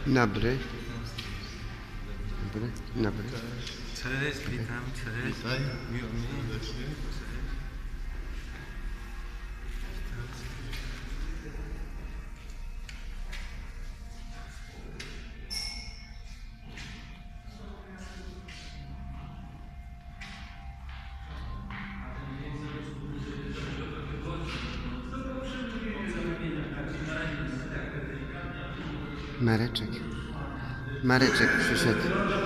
Dobry. Dobry. Dobry. Cześć, witam, cześć. Witaj, Miło mi. serdecznie. Mareczek. Mareczek przyszedł.